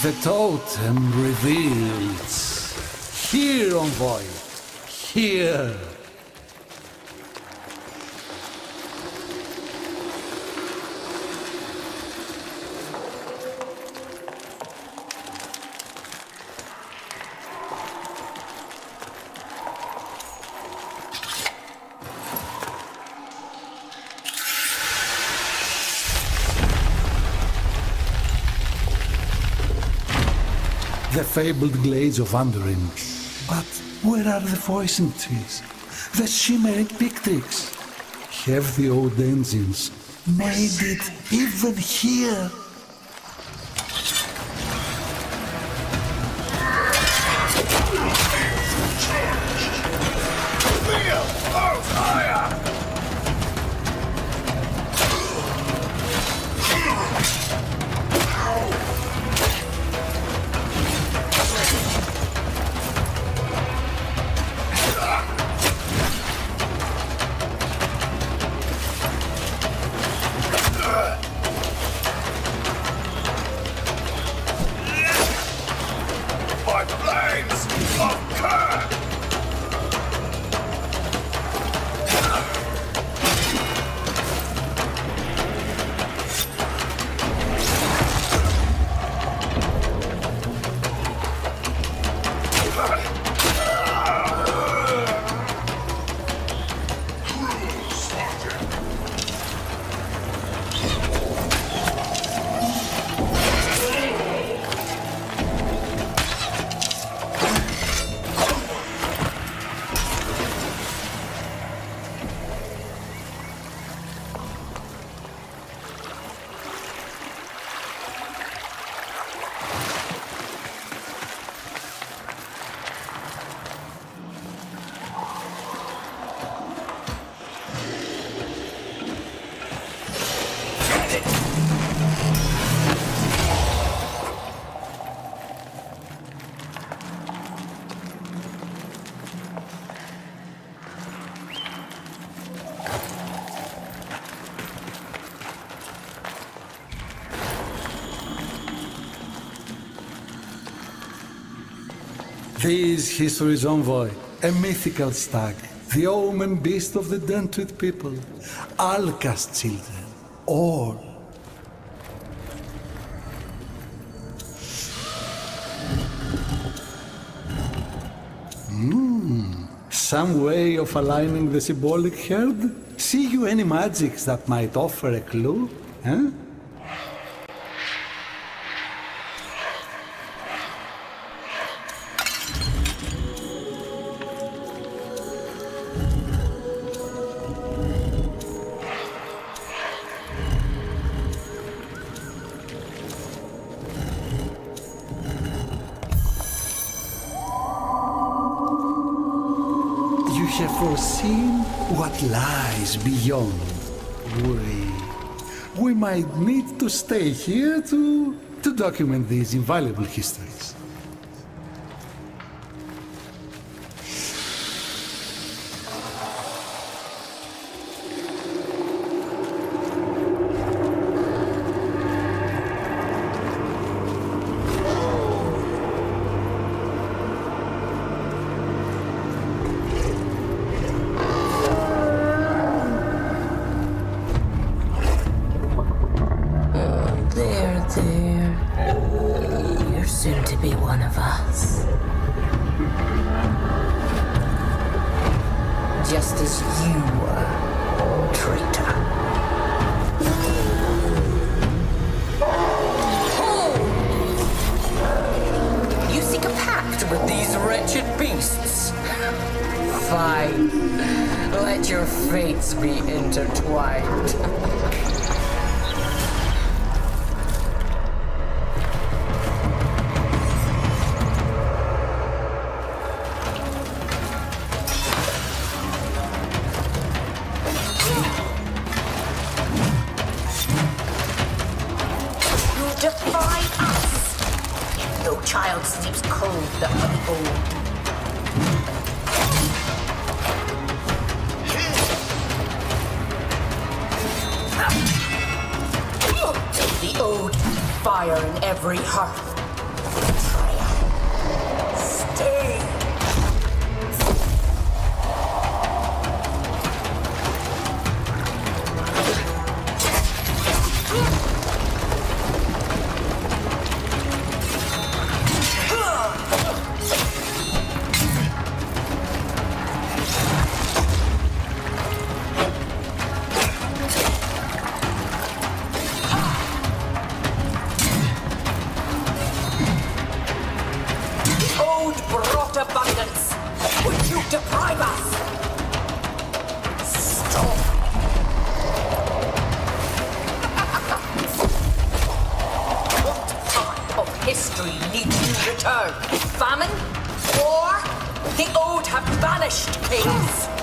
The totem reveals. Here, envoy. Here. The fabled glades of Underin. But where are the poison trees? The shimmering pictics? Have the old engines made it even here? This history's envoy, a mythical stag, the omen beast of the Dentrid people, Alka's children, all. Some way of aligning the symbolic herd? See you any magics that might offer a clue, huh? Have foreseen what lies beyond. We might need to stay here to document these invaluable histories. You're soon to be one of us. Just as you were, traitor. You seek a pact with these wretched beasts? Fine. Let your fates be intertwined. Defy us! No child sleeps cold that when old. The old fire in every hearth. abundance? Would you deprive us? Stop! What part of history needs you return? Famine? War? The old have vanished, kings!